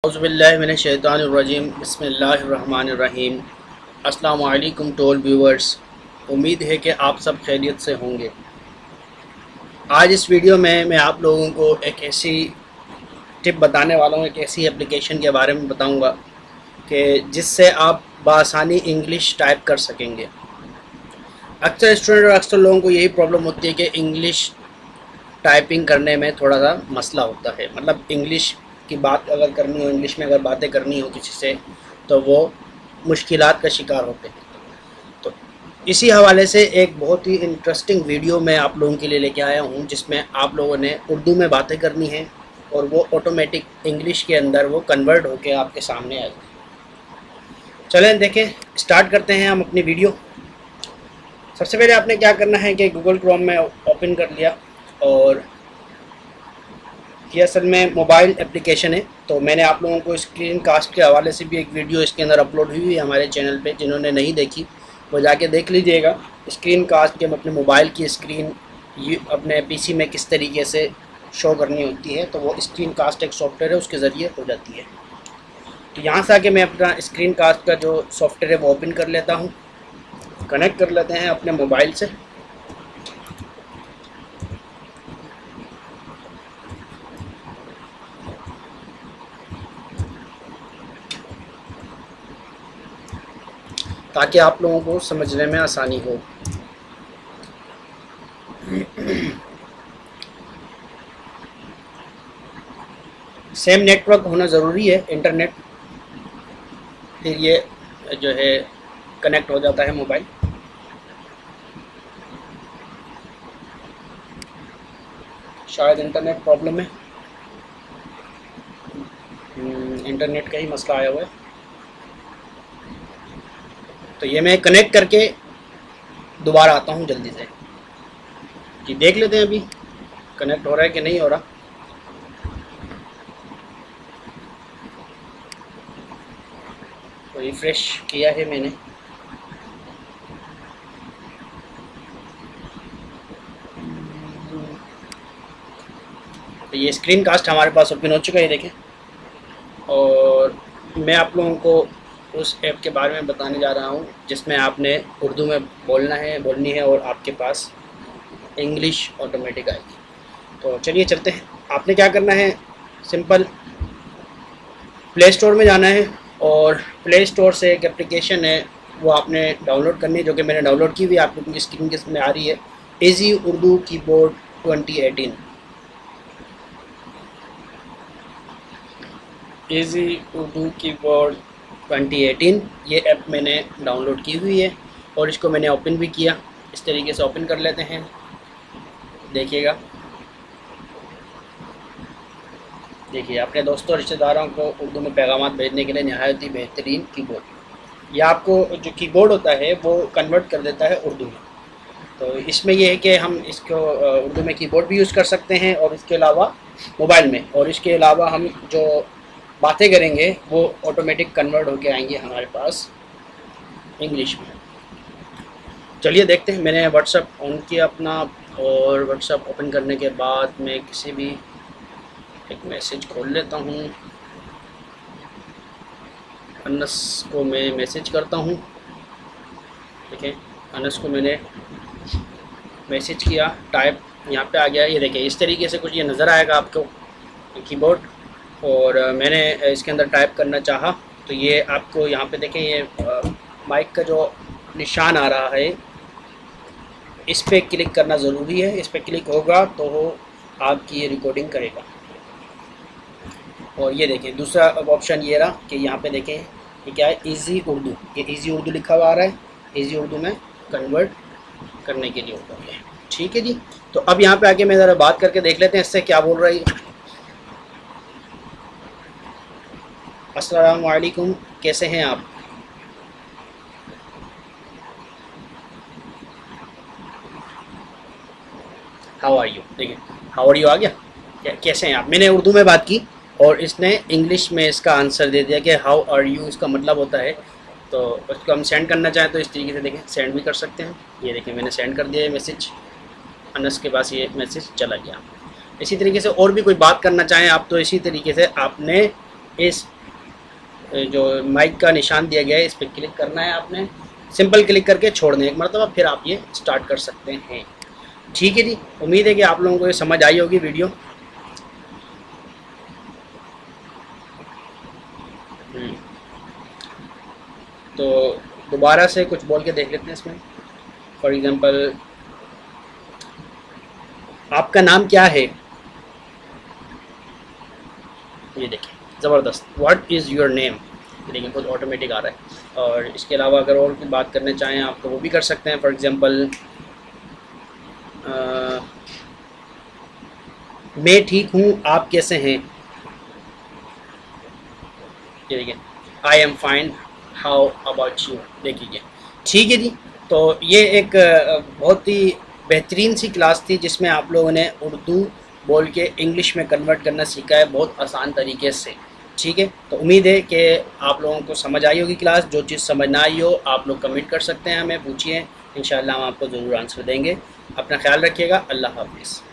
औज़ुबिल्लाहिमिनश्शैतानिर्रजीम बिस्मिल्लाहिर्रहमानिर्रहीम। अस्सलामु अलैकुम टू ऑल व्यूअर्स। उम्मीद है कि आप सब खैरियत से होंगे। आज इस वीडियो में मैं आप लोगों को एक ऐसी टिप बताने वाला हूँ, एक ऐसी एप्लीकेशन के बारे में बताऊँगा कि जिससे आप बआसानी इंग्लिश टाइप कर सकेंगे। अक्सर स्टूडेंट और अक्सर लोगों को यही प्रॉब्लम होती है कि इंग्लिश टाइपिंग करने में थोड़ा सा मसला होता है। मतलब इंग्लिश की बात अगर करनी हो, इंग्लिश में अगर बातें करनी हो किसी से, तो वो मुश्किलात का शिकार होते हैं। तो इसी हवाले से एक बहुत ही इंटरेस्टिंग वीडियो मैं आप लोगों के लिए लेके आया हूँ, जिसमें आप लोगों ने उर्दू में बातें करनी है और वो ऑटोमेटिक इंग्लिश के अंदर वो कन्वर्ट होकर आपके सामने आएगी। चलें देखें, स्टार्ट करते हैं हम अपनी वीडियो। सबसे पहले आपने क्या करना है कि गूगल क्रोम में ओपन कर लिया, और ये असल में मोबाइल एप्लीकेशन है। तो मैंने आप लोगों को स्क्रीन कास्ट के हवाले से भी एक वीडियो इसके अंदर अपलोड हुई है हमारे चैनल पे। जिन्होंने नहीं देखी वो जाके देख लीजिएगा। स्क्रीन कास्ट के अपने मोबाइल की स्क्रीन अपने पीसी में किस तरीके से शो करनी होती है, तो वो स्क्रीन कास्ट एक सॉफ्टवेयर है, उसके ज़रिए हो जाती है। तो यहाँ से आके मैं अपना स्क्रीन कास्ट का जो सॉफ्टवेयर है वो ओपन कर लेता हूँ, कनेक्ट कर लेते हैं अपने मोबाइल से। ताकि आप लोगों को समझने में आसानी हो। सेम नेटवर्क होना ज़रूरी है, इंटरनेट, फिर ये जो है कनेक्ट हो जाता है मोबाइल। शायद इंटरनेट प्रॉब्लम है, इंटरनेट का ही मसला आया हुआ है। तो ये मैं कनेक्ट करके दोबारा आता हूँ जल्दी से कि देख लेते हैं अभी कनेक्ट हो रहा है कि नहीं हो रहा। तो रिफ्रेश किया है मैंने। तो ये स्क्रीन कास्ट हमारे पास ओपन हो चुका है, देखें। और मैं आप लोगों को उस ऐप के बारे में बताने जा रहा हूँ जिसमें आपने उर्दू में बोलनी है और आपके पास इंग्लिश ऑटोमेटिक आएगी। तो चलिए चलते हैं। आपने क्या करना है, सिंपल प्ले स्टोर में जाना है, और प्ले स्टोर से एक एप्लीकेशन है वो आपने डाउनलोड करनी है, जो कि मैंने डाउनलोड की हुई आप लोगों की स्क्रीन के में आ रही है। Easy Urdu keyboard 2018। Easy Urdu keyboard 2018 ये ऐप मैंने डाउनलोड की हुई है, और इसको मैंने ओपन भी किया। इस तरीके से ओपन कर लेते हैं, देखिएगा। देखिए, अपने दोस्तों और रिश्तेदारों को उर्दू में पैगाम भेजने के लिए नहायत ही बेहतरीन कीबोर्ड। यह आपको जो कीबोर्ड होता है वो कन्वर्ट कर देता है उर्दू में। तो इसमें यह है कि हम इसको उर्दू में कीबोर्ड भी यूज़ कर सकते हैं, और इसके अलावा मोबाइल में, और इसके अलावा हम जो बातें करेंगे वो ऑटोमेटिक कन्वर्ट होके आएंगे हमारे पास इंग्लिश में। चलिए देखते हैं। मैंने व्हाट्सएप ऑन किया अपना, और व्हाट्सएप ओपन करने के बाद मैं किसी भी एक मैसेज खोल लेता हूँ। अनस को मैं मैसेज करता हूँ, देखिए अनस को मैंने मैसेज किया, टाइप यहाँ पे आ गया। ये देखिए इस तरीके से कुछ ये नज़र आएगा आपको कीबोर्ड, और मैंने इसके अंदर टाइप करना चाहा तो ये आपको यहाँ पे देखें, ये माइक का जो निशान आ रहा है इस पर क्लिक करना ज़रूरी है। इस पर क्लिक होगा तो आपकी ये रिकॉर्डिंग करेगा। और ये देखें दूसरा ऑप्शन ये रहा कि यहाँ पे देखें ये क्या है, इजी उर्दू। ये इजी उर्दू लिखा हुआ आ रहा है, इजी उर्दू में कन्वर्ट करने के लिए होगा ये। ठीक है जी। तो अब यहाँ पे आके मैं ज़रा बात करके देख लेते हैं इससे क्या बोल रहा है। अस्सलाम वालेकुम, कैसे हैं आप? हाउ आर यू, देखिए हाउ आर यू आ गया। कैसे हैं आप, मैंने उर्दू में बात की और इसने इंग्लिश में इसका आंसर दे दिया कि हाउ आर यू इसका मतलब होता है। तो उसको हम सेंड करना चाहें तो इस तरीके से देखें सेंड भी कर सकते हैं। ये देखें मैंने सेंड कर दिया है मैसेज, अनस के पास ये मैसेज चला गया। इसी तरीके से और भी कोई बात करना चाहें आप तो इसी तरीके से आपने इस जो माइक का निशान दिया गया है इस पर क्लिक करना है आपने, सिंपल क्लिक करके छोड़ना है एक मरतबा, फिर आप ये स्टार्ट कर सकते हैं। ठीक है जी, उम्मीद है कि आप लोगों को ये समझ आई होगी वीडियो। तो दोबारा से कुछ बोल के देख लेते हैं इसमें। फॉर एग्ज़ाम्पल, आपका नाम क्या है? ये देखिए ज़बरदस्त, व्हाट इज़ योर नेम, ये देखिए खुद ऑटोमेटिक आ रहा है। और इसके अलावा अगर और की बात करना चाहें आप तो वो भी कर सकते हैं। फॉर एग्ज़ाम्पल, मैं ठीक हूँ, आप कैसे हैं? ये देखिए, I am fine, how about you, देखिए। ठीक है जी, तो ये एक बहुत ही बेहतरीन सी क्लास थी जिसमें आप लोगों ने उर्दू बोल के इंग्लिश में कन्वर्ट करना सीखा है बहुत आसान तरीके से। ठीक है, तो उम्मीद है कि आप लोगों को समझ आई होगी क्लास। जो चीज़ समझ ना आई हो आप लोग कमेंट कर सकते हैं, हमें पूछिए, इंशाल्लाह हम आपको ज़रूर आंसर देंगे। अपना ख्याल रखिएगा, अल्लाह हाफिज़।